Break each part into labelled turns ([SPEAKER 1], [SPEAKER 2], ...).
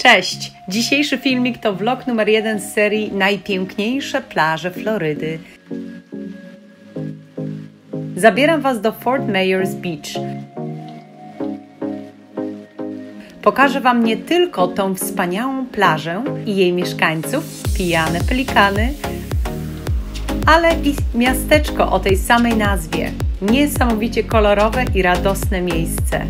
[SPEAKER 1] Cześć! Dzisiejszy filmik to vlog numer 1 z serii Najpiękniejsze plaże Florydy. Zabieram Was do Fort Myers Beach. Pokażę Wam nie tylko tą wspaniałą plażę i jej mieszkańców, pijane pelikany, ale i miasteczko o tej samej nazwie. Niesamowicie kolorowe i radosne miejsce.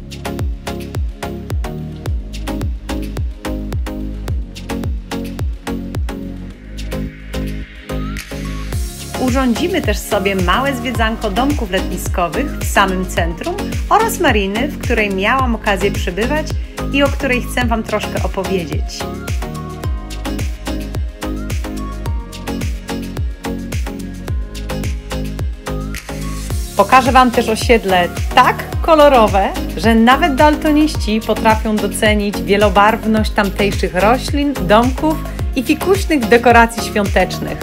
[SPEAKER 1] Urządzimy też sobie małe zwiedzanko domków letniskowych w samym centrum oraz mariny, w której miałam okazję przebywać i o której chcę Wam troszkę opowiedzieć. Pokażę Wam też osiedle tak kolorowe, że nawet daltoniści potrafią docenić wielobarwność tamtejszych roślin, domków i fikuśnych dekoracji świątecznych.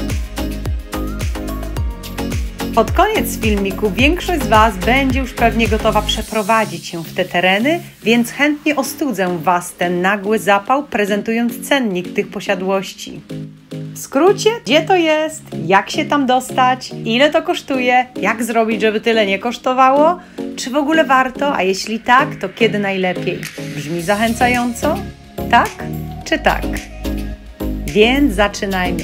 [SPEAKER 1] Pod koniec filmiku większość z Was będzie już pewnie gotowa przeprowadzić się w te tereny, więc chętnie ostudzę Was ten nagły zapał, prezentując cennik tych posiadłości. W skrócie, gdzie to jest, jak się tam dostać, ile to kosztuje, jak zrobić, żeby tyle nie kosztowało, czy w ogóle warto, a jeśli tak, to kiedy najlepiej. Brzmi zachęcająco? Tak czy tak? Więc zaczynajmy.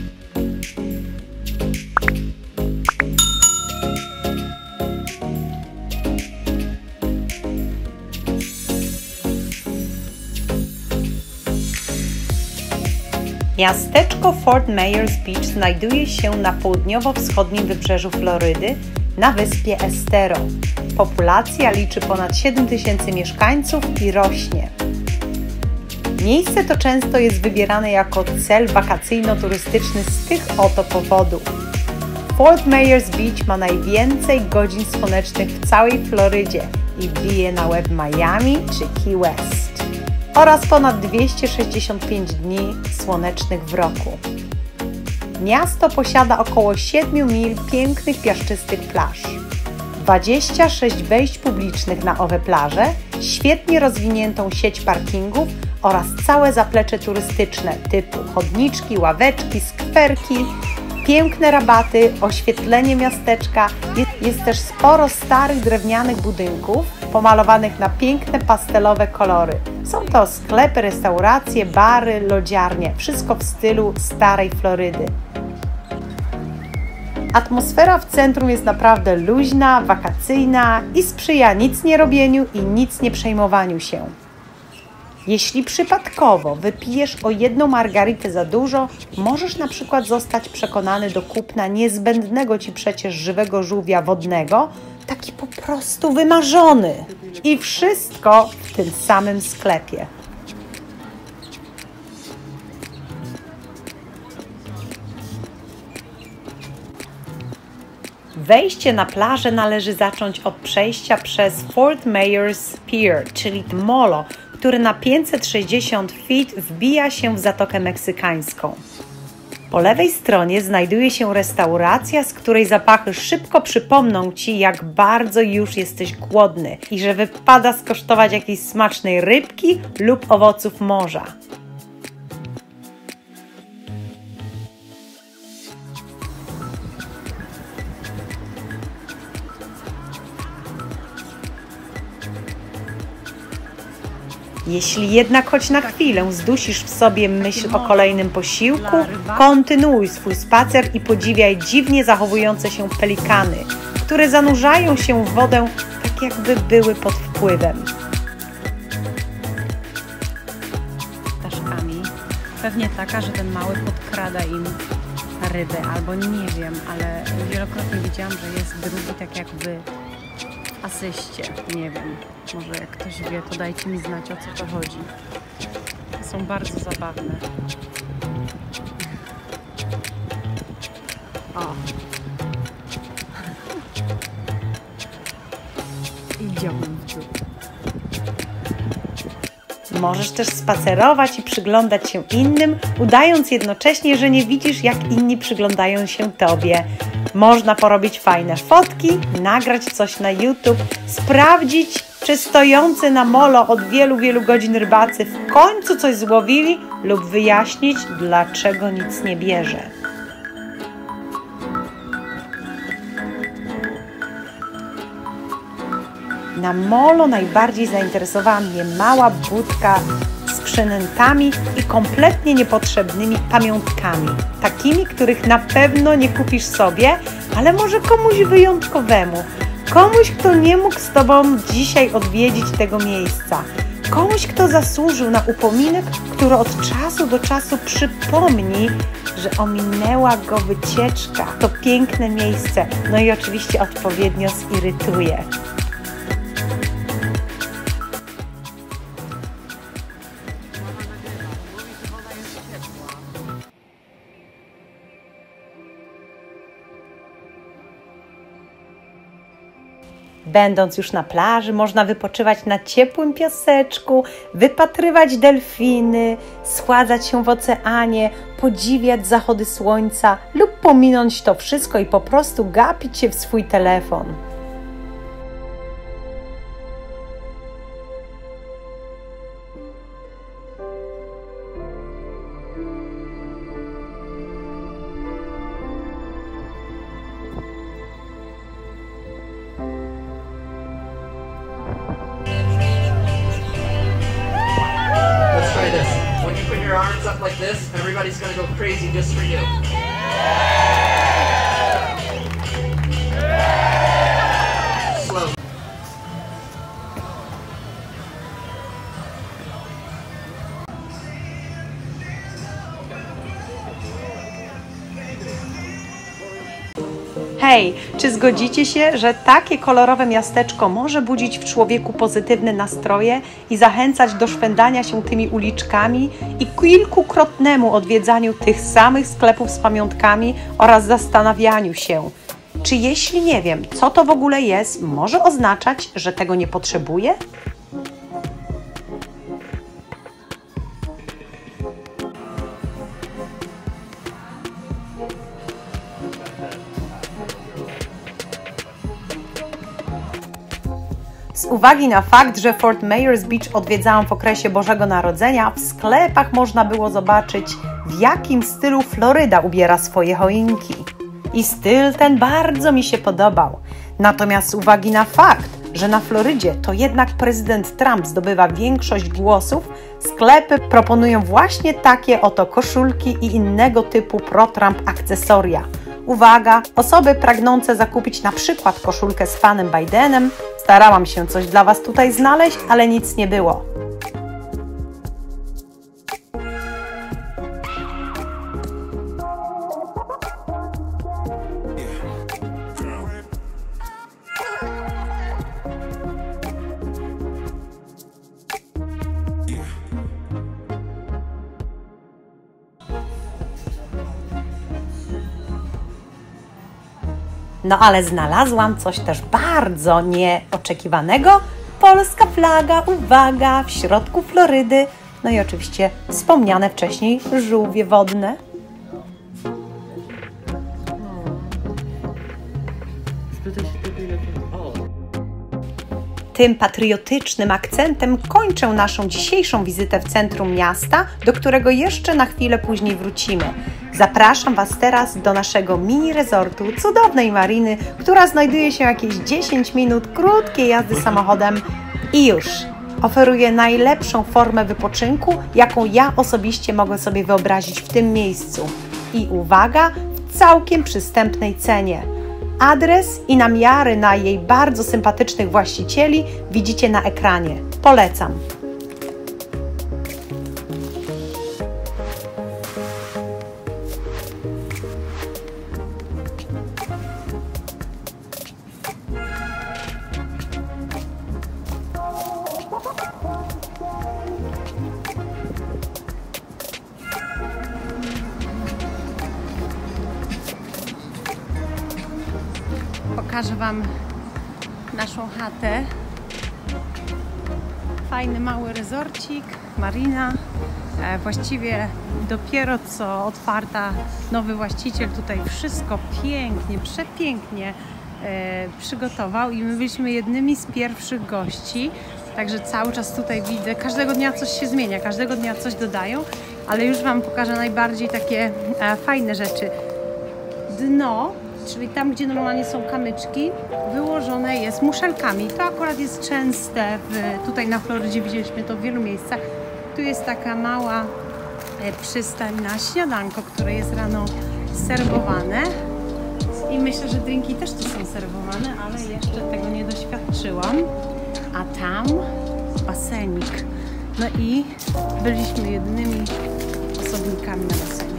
[SPEAKER 1] Miasteczko Fort Myers Beach znajduje się na południowo-wschodnim wybrzeżu Florydy na wyspie Estero. Populacja liczy ponad 7000 mieszkańców i rośnie. Miejsce to często jest wybierane jako cel wakacyjno-turystyczny z tych oto powodów. Fort Myers Beach ma najwięcej godzin słonecznych w całej Florydzie i bije na łeb Miami czy Key West oraz ponad 265 dni słonecznych w roku. Miasto posiada około 7 mil pięknych piaszczystych plaż, 26 wejść publicznych na owe plaże, świetnie rozwiniętą sieć parkingów oraz całe zaplecze turystyczne typu chodniczki, ławeczki, skwerki, piękne rabaty, oświetlenie miasteczka. Jest też sporo starych drewnianych budynków pomalowanych na piękne pastelowe kolory. Są to sklepy, restauracje, bary, lodziarnie. Wszystko w stylu starej Florydy. Atmosfera w centrum jest naprawdę luźna, wakacyjna i sprzyja nic nie robieniu i nic nie przejmowaniu się. Jeśli przypadkowo wypijesz o jedną margaritę za dużo, możesz na przykład zostać przekonany do kupna niezbędnego Ci przecież żywego żółwia wodnego, taki po prostu wymarzony. I wszystko w tym samym sklepie. Wejście na plażę należy zacząć od przejścia przez Fort Myers Pier, czyli molo, który na 560 feet wbija się w Zatokę Meksykańską. Po lewej stronie znajduje się restauracja, z której zapachy szybko przypomną Ci, jak bardzo już jesteś głodny i że wypada skosztować jakiejś smacznej rybki lub owoców morza. Jeśli jednak choć na chwilę zdusisz w sobie myśl o kolejnym posiłku, kontynuuj swój spacer i podziwiaj dziwnie zachowujące się pelikany, które zanurzają się w wodę tak jakby były pod wpływem. Ptaszkami. Pewnie taka, że ten mały podkrada im rybę, albo nie wiem, ale wielokrotnie widziałam, że jest drugi tak jakby w asyście. Nie wiem, może jak ktoś wie, to dajcie mi znać, o co to chodzi. Są bardzo zabawne. O! Idziemy w dół. Możesz też spacerować i przyglądać się innym, udając jednocześnie, że nie widzisz, jak inni przyglądają się Tobie. Można porobić fajne fotki, nagrać coś na YouTube, sprawdzić, Czy stojący na molo od wielu, wielu godzin rybacy w końcu coś złowili lub wyjaśnić, dlaczego nic nie bierze? Na molo najbardziej zainteresowała mnie mała budka z przynętami i kompletnie niepotrzebnymi pamiątkami. Takimi, których na pewno nie kupisz sobie, ale może komuś wyjątkowemu. Komuś, kto nie mógł z Tobą dzisiaj odwiedzić tego miejsca. Komuś, kto zasłużył na upominek, który od czasu do czasu przypomni, że ominęła go wycieczka. To piękne miejsce, no i oczywiście odpowiednio zirytuje. Będąc już na plaży, można wypoczywać na ciepłym piaseczku, wypatrywać delfiny, schładzać się w oceanie, podziwiać zachody słońca lub pominąć to wszystko i po prostu gapić się w swój telefon.
[SPEAKER 2] Your arms up like this, everybody's gonna go crazy just for you. Slow.
[SPEAKER 1] Hej, czy zgodzicie się, że takie kolorowe miasteczko może budzić w człowieku pozytywne nastroje i zachęcać do szwendania się tymi uliczkami i kilkukrotnemu odwiedzaniu tych samych sklepów z pamiątkami oraz zastanawianiu się, czy jeśli nie wiem, co to w ogóle jest, może oznaczać, że tego nie potrzebuję? Z uwagi na fakt, że Fort Myers Beach odwiedzałam w okresie Bożego Narodzenia, w sklepach można było zobaczyć, w jakim stylu Floryda ubiera swoje choinki. I styl ten bardzo mi się podobał. Natomiast z uwagi na fakt, że na Florydzie to jednak prezydent Trump zdobywa większość głosów, sklepy proponują właśnie takie oto koszulki i innego typu pro-Trump akcesoria. Uwaga, osoby pragnące zakupić na przykład koszulkę z panem Bidenem, starałam się coś dla Was tutaj znaleźć, ale nic nie było. No ale znalazłam coś też bardzo nieoczekiwanego. Polska flaga, uwaga, w środku Florydy. No i oczywiście wspomniane wcześniej żółwie wodne. Tym patriotycznym akcentem kończę naszą dzisiejszą wizytę w centrum miasta, do którego jeszcze na chwilę później wrócimy. Zapraszam Was teraz do naszego mini resortu, cudownej mariny, która znajduje się jakieś 10 minut krótkiej jazdy samochodem i już oferuje najlepszą formę wypoczynku, jaką ja osobiście mogę sobie wyobrazić w tym miejscu. I uwaga, w całkiem przystępnej cenie. Adres i namiary na jej bardzo sympatycznych właścicieli widzicie na ekranie. Polecam. Pokażę Wam naszą chatę. Fajny mały rezorcik, marina. Właściwie dopiero co otwarta, nowy właściciel tutaj wszystko pięknie, przepięknie przygotował i my byliśmy jednymi z pierwszych gości. Także cały czas tutaj widzę, każdego dnia coś się zmienia, każdego dnia coś dodają, ale już Wam pokażę najbardziej takie fajne rzeczy. Dno, czyli tam, gdzie normalnie są kamyczki, wyłożone jest muszelkami. To akurat jest częste, tutaj na Florydzie widzieliśmy to w wielu miejscach. Tu jest taka mała przystań na śniadanko, które jest rano serwowane. I myślę, że drinki też tu są serwowane, ale jeszcze tego nie doświadczyłam. A tam basenik. No i byliśmy jedynymi osobnikami na basenie.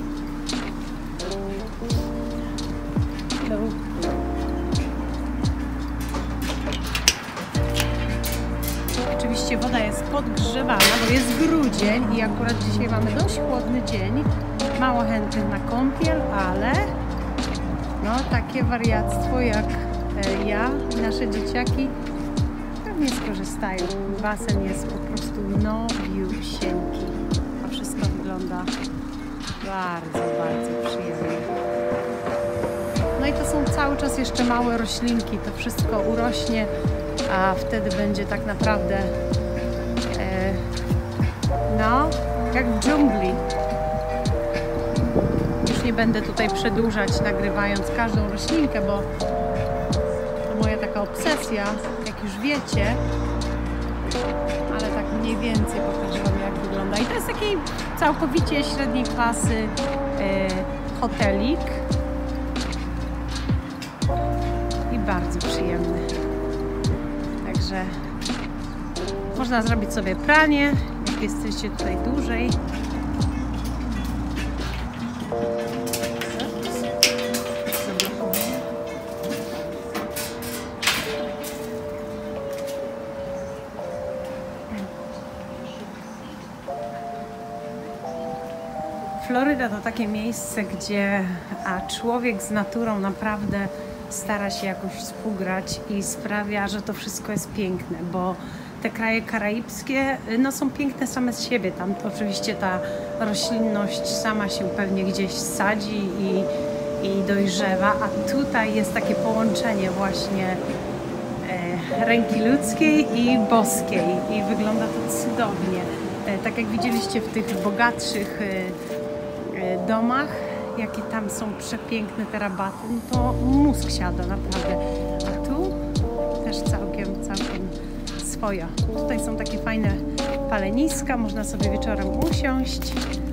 [SPEAKER 1] Oczywiście woda jest podgrzewana, bo jest grudzień i akurat dzisiaj mamy dość chłodny dzień. Mało chętnych na kąpiel, ale no takie wariactwo jak ja i nasze dzieciaki pewnie skorzystają. Basen jest po prostu nowiusieńki. A wszystko wygląda bardzo, bardzo przyjemnie. No i to są cały czas jeszcze małe roślinki. To wszystko urośnie, a wtedy będzie tak naprawdę no, jak w dżungli. Już nie będę tutaj przedłużać, nagrywając każdą roślinkę, bo to moja taka obsesja, jak już wiecie, ale tak mniej więcej pokażę Wam, jak wygląda. I to jest taki całkowicie średniej klasy hotelik i bardzo przyjemny. Także można zrobić sobie pranie, jak jesteście tutaj dłużej. Floryda to takie miejsce, gdzie człowiek z naturą naprawdę stara się jakoś współgrać i sprawia, że to wszystko jest piękne, bo te kraje karaibskie no, są piękne same z siebie. Tam oczywiście ta roślinność sama się pewnie gdzieś sadzi i dojrzewa, a tutaj jest takie połączenie właśnie ręki ludzkiej i boskiej i wygląda to cudownie. Tak jak widzieliście w tych bogatszych domach, jakie tam są przepiękne te rabaty, no to mózg siada naprawdę. A tu też całkiem swoja. Tutaj są takie fajne paleniska, można sobie wieczorem usiąść,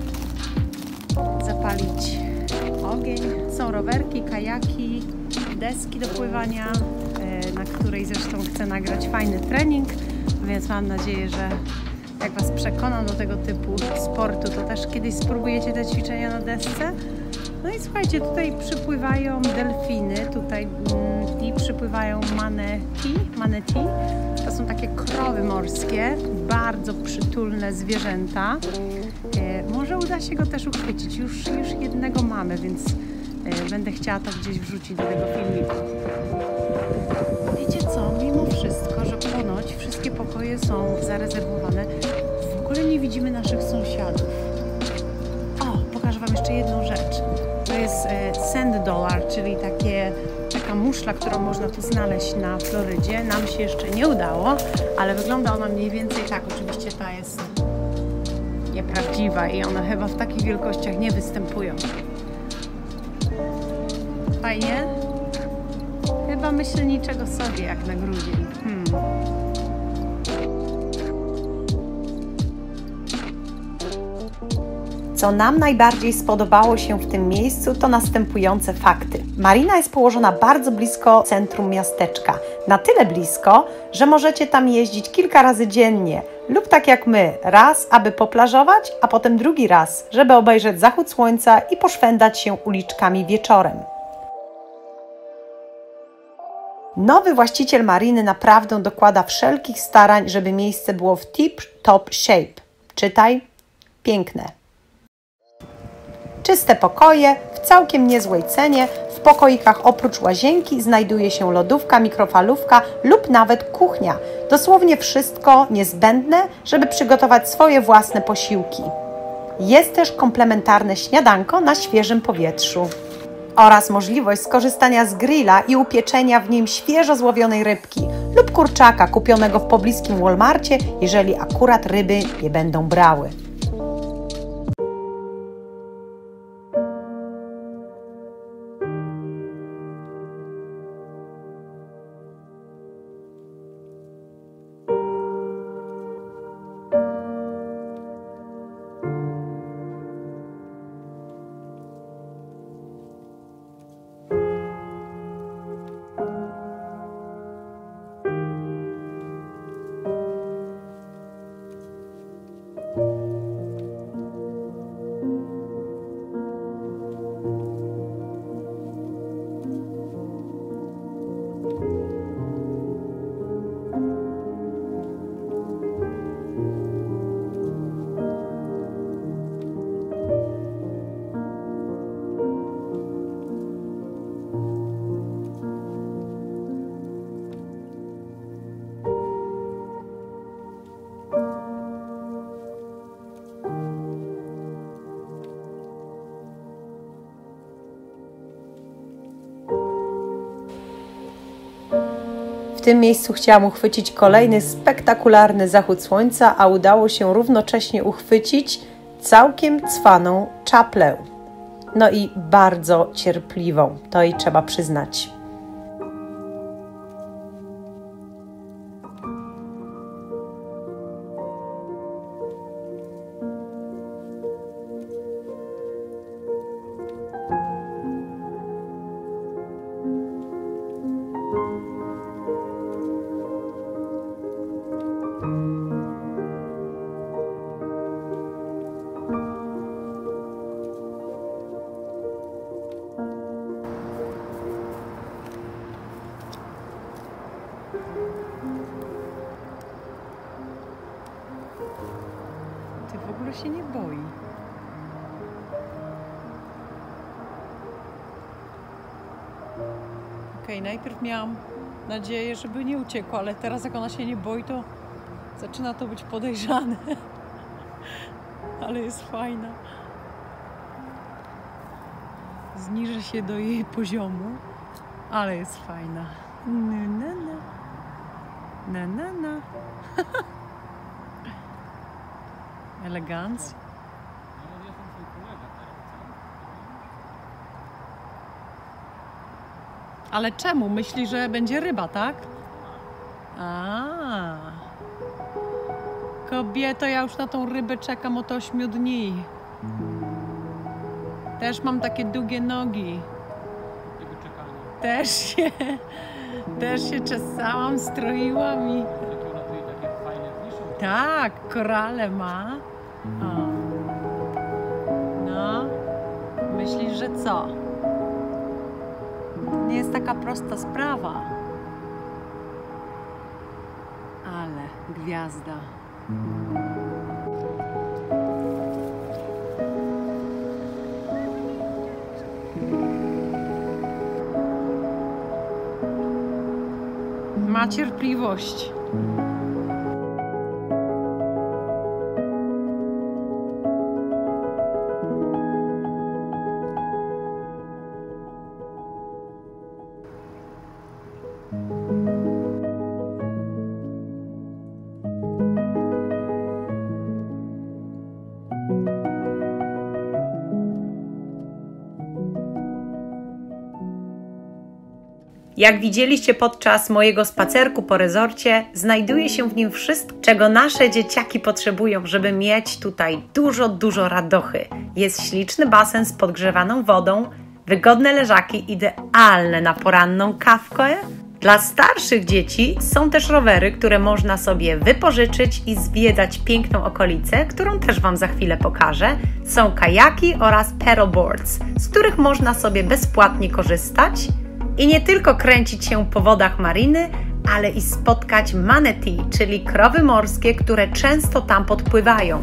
[SPEAKER 1] zapalić ogień. Są rowerki, kajaki, deski do pływania, na której zresztą chcę nagrać fajny trening, więc mam nadzieję, że jak Was przekonam do tego typu sportu, to też kiedyś spróbujecie te ćwiczenia na desce. No i słuchajcie, tutaj przypływają delfiny, tutaj i przypływają manatee. To są takie krowy morskie, bardzo przytulne zwierzęta. Może uda się go też uchwycić. Już jednego mamy, więc będę chciała to gdzieś wrzucić do tego filmiku. Wiecie co? Mimo wszystko, że ponoć wszystkie pokoje są zarezerwowane, w ogóle nie widzimy naszych sąsiadów. O, pokażę Wam jeszcze jedną rzecz. To jest sand dollar, czyli taka muszla, którą można tu znaleźć na Florydzie. Nam się jeszcze nie udało, ale wygląda ona mniej więcej tak. Oczywiście ta jest nieprawdziwa i one chyba w takich wielkościach nie występują. Fajnie? Chyba myślę niczego sobie jak na grudzień.
[SPEAKER 3] Co nam najbardziej spodobało się w tym miejscu, to następujące fakty. Marina jest położona bardzo blisko centrum miasteczka. Na tyle blisko, że możecie tam jeździć kilka razy dziennie lub tak jak my, raz, aby poplażować, a potem drugi raz, żeby obejrzeć zachód słońca i poszwędzać się uliczkami wieczorem. Nowy właściciel mariny naprawdę dokłada wszelkich starań, żeby miejsce było w tip-top shape. Czytaj, piękne. Czyste pokoje w całkiem niezłej cenie. W pokoikach oprócz łazienki znajduje się lodówka, mikrofalówka lub nawet kuchnia. Dosłownie wszystko niezbędne, żeby przygotować swoje własne posiłki. Jest też komplementarne śniadanko na świeżym powietrzu. oraz możliwość skorzystania z grilla i upieczenia w nim świeżo złowionej rybki lub kurczaka kupionego w pobliskim Walmarcie, jeżeli akurat ryby nie będą brały. W tym miejscu chciałam uchwycić kolejny spektakularny zachód słońca, a udało się równocześnie uchwycić całkiem cwaną czaplę. No i bardzo cierpliwą, to jej trzeba przyznać. Ty w ogóle się nie boi. Okej, najpierw miałam nadzieję, żeby nie uciekła, ale teraz jak ona się nie boi, to zaczyna to być podejrzane. Ale jest fajna. Zniżę się do jej poziomu, ale jest fajna. Na, na, na. Na, na, na. Elegancja. Ale czemu? Myśli, że będzie ryba, tak? A. Kobieto, ja już na tą rybę czekam od 8 dni. Też mam takie długie nogi. Też się czesałam, stroiłam i... Tak, korale ma. O. No, myślisz, że co? To nie jest taka prosta sprawa. Ale gwiazda. Ma cierpliwość.
[SPEAKER 1] Jak widzieliście podczas mojego spacerku po rezorcie, znajduje się w nim wszystko, czego nasze dzieciaki potrzebują, żeby mieć tutaj dużo radochy. Jest śliczny basen z podgrzewaną wodą, wygodne leżaki idealne na poranną kawkę. Dla starszych dzieci są też rowery, które można sobie wypożyczyć i zwiedzać piękną okolicę, którą też Wam za chwilę pokażę. Są kajaki oraz paddleboards, z których można sobie bezpłatnie korzystać. I nie tylko kręcić się po wodach mariny, ale i spotkać manatee, czyli krowy morskie, które często tam podpływają.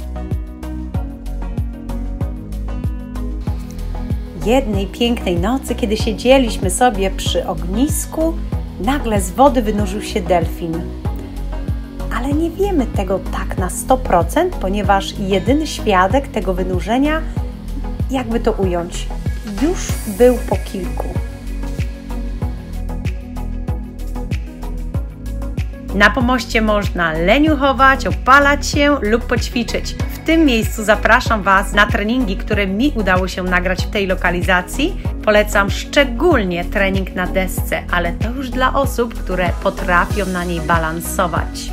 [SPEAKER 3] Jednej pięknej nocy, kiedy siedzieliśmy sobie przy ognisku, nagle z wody wynurzył się delfin. Ale nie wiemy tego tak na 100%, ponieważ jedyny świadek tego wynurzenia, jakby to ująć, już był po kilku. Na pomoście można leniuchować, opalać się lub poćwiczyć. W tym miejscu zapraszam Was na treningi, które mi udało się nagrać w tej lokalizacji. Polecam szczególnie trening na desce, ale to już dla osób, które potrafią na niej balansować.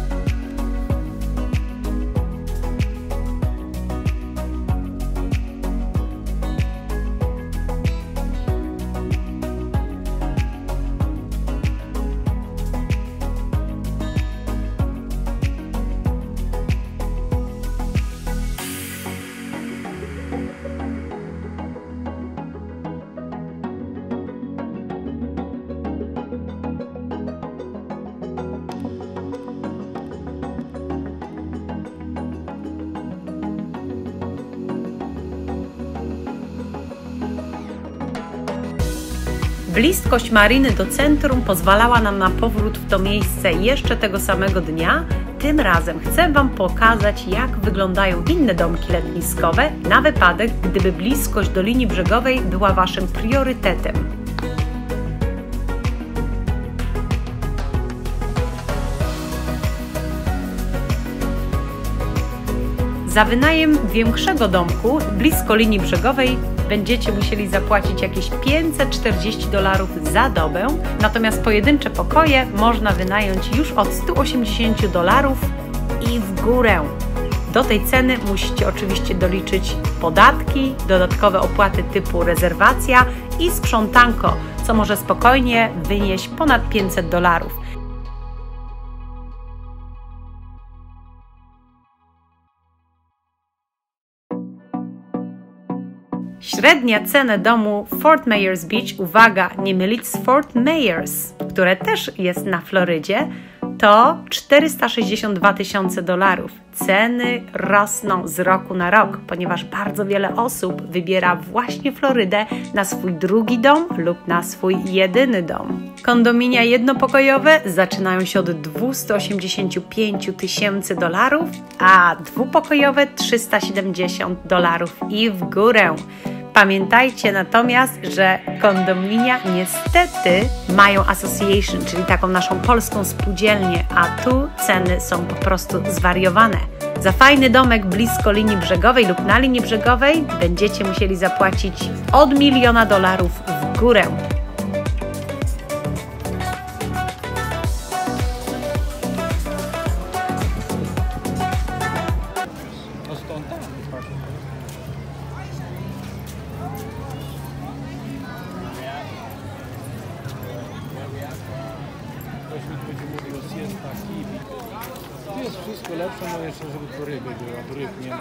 [SPEAKER 3] Bliskość mariny do centrum pozwalała nam na powrót w to miejsce jeszcze tego samego dnia. Tym razem chcę Wam pokazać, jak wyglądają inne domki letniskowe na wypadek, gdyby bliskość do linii brzegowej była Waszym priorytetem. Za wynajem większego domku blisko linii brzegowej będziecie musieli zapłacić jakieś $540 za dobę, natomiast pojedyncze pokoje można wynająć już od $180 i w górę. Do tej ceny musicie oczywiście doliczyć podatki, dodatkowe opłaty typu rezerwacja i sprzątanko, co może spokojnie wynieść ponad $500. Średnia cena domu w Fort Myers Beach, uwaga, nie mylić z Fort Myers, które też jest na Florydzie, to $462 000. Ceny rosną z roku na rok, ponieważ bardzo wiele osób wybiera właśnie Florydę na swój drugi dom lub na swój jedyny dom. Kondominia jednopokojowe zaczynają się od $285 000, a dwupokojowe $370 i w górę. Pamiętajcie natomiast, że kondominia niestety mają association, czyli taką naszą polską spółdzielnię, a tu ceny są po prostu zwariowane. Za fajny domek blisko linii brzegowej lub na linii brzegowej będziecie musieli zapłacić od $1 000 000 w górę.
[SPEAKER 4] Tu jest wszystko lepsze, no jeszcze żeby to ryby była, bo ryb nie ma.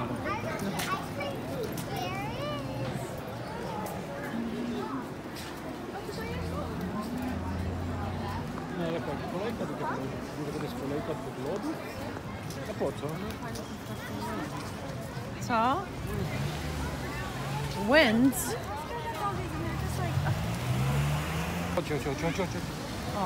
[SPEAKER 4] No ale tak, kolejka do tego, może to jest kolejka pod lodów? A po co?
[SPEAKER 3] Co? Winds?
[SPEAKER 4] Chodź.
[SPEAKER 3] O.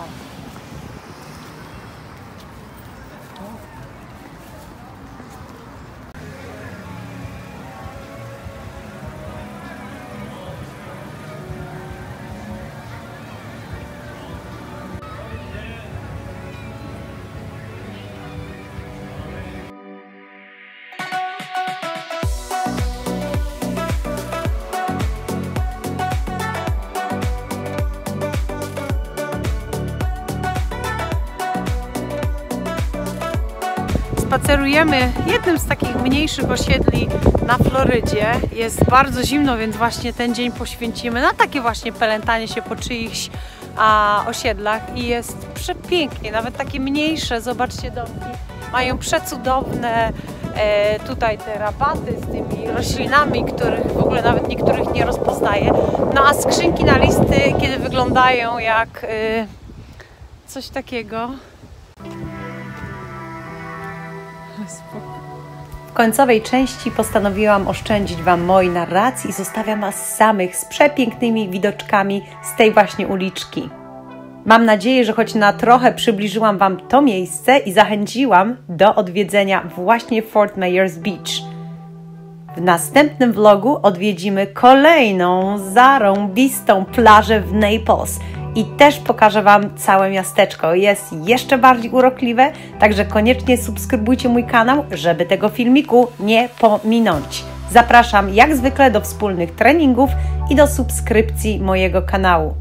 [SPEAKER 3] Spacerujemy jednym z takich mniejszych osiedli na Florydzie. Jest bardzo zimno, więc właśnie ten dzień poświęcimy na takie właśnie pelętanie się po czyichś osiedlach i jest przepięknie, nawet takie mniejsze, zobaczcie, domki mają przecudowne tutaj te rabaty z tymi roślinami, których w ogóle nawet niektórych nie rozpoznaję. No a skrzynki na listy, kiedy wyglądają jak coś takiego. W końcowej części postanowiłam oszczędzić Wam mojej narracji i zostawiam Was samych z przepięknymi widoczkami z tej właśnie uliczki. Mam nadzieję, że choć na trochę przybliżyłam Wam to miejsce i zachęciłam do odwiedzenia właśnie Fort Myers Beach. W następnym vlogu odwiedzimy kolejną zarąbistą plażę w Naples i też pokażę Wam całe miasteczko. Jest jeszcze bardziej urokliwe, także koniecznie subskrybujcie mój kanał, żeby tego filmiku nie pominąć. Zapraszam jak zwykle do wspólnych treningów i do subskrypcji mojego kanału.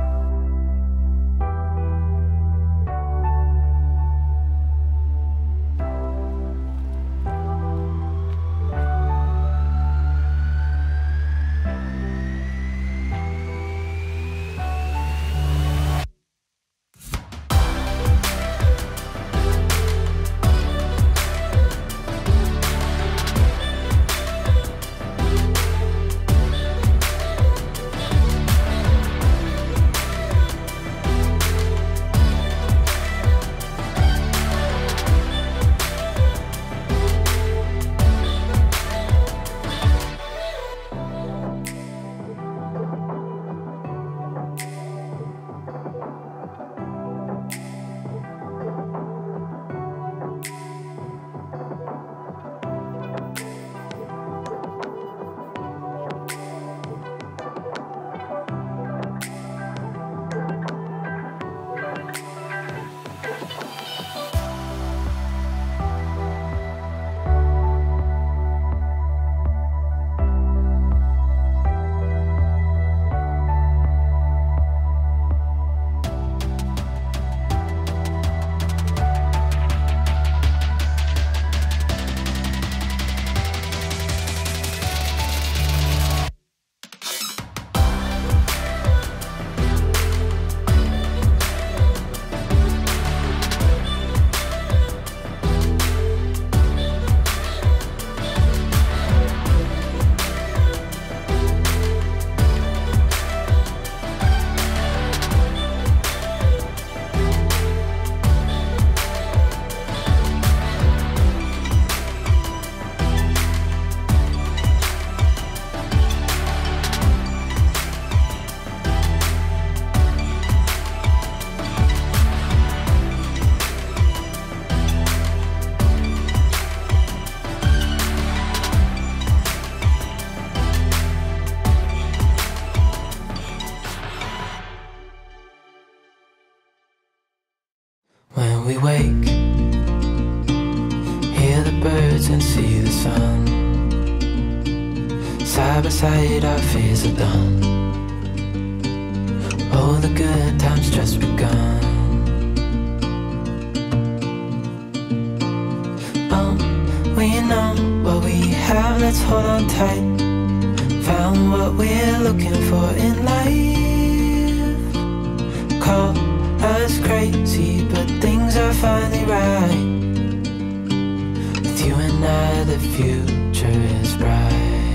[SPEAKER 5] When we wake, hear the birds and see the sun. Side by side our fears are done. Oh, the good times just begun. We know what we have, let's hold on tight. Found what we're looking for in life. Call us crazy, but things are finally right. With you and I, the future is bright.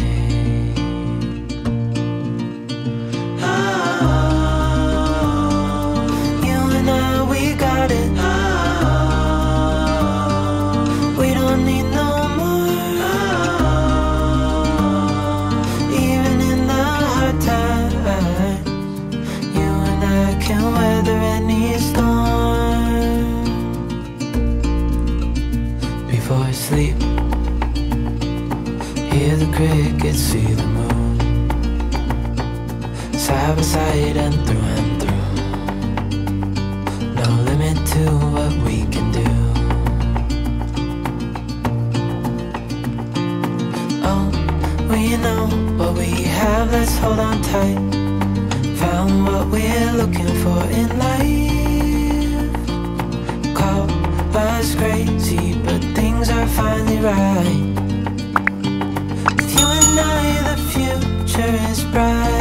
[SPEAKER 5] You and I, we got it. We don't need no more. Even in the hard times, you and I can weather any storm. Before I sleep, hear the crickets, see the moon. Side by side and through. No limit to what we can do. Oh, we know what we have, let's hold on tight. Found what we're looking for in life. Call us crazy, but things are finally right. With you and I, the future is bright.